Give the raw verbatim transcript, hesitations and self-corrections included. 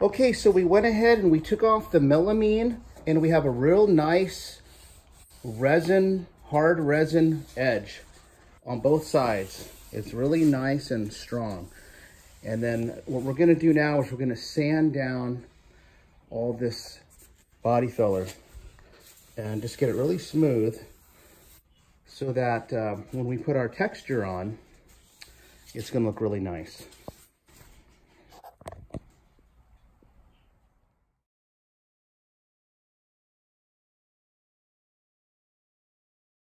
Okay, so we went ahead and we took off the melamine, and we have a real nice resin, hard resin edge on both sides. It's really nice and strong. And then what we're gonna do now is we're gonna sand down all this body filler and just get it really smooth so that uh, when we put our texture on, it's gonna look really nice.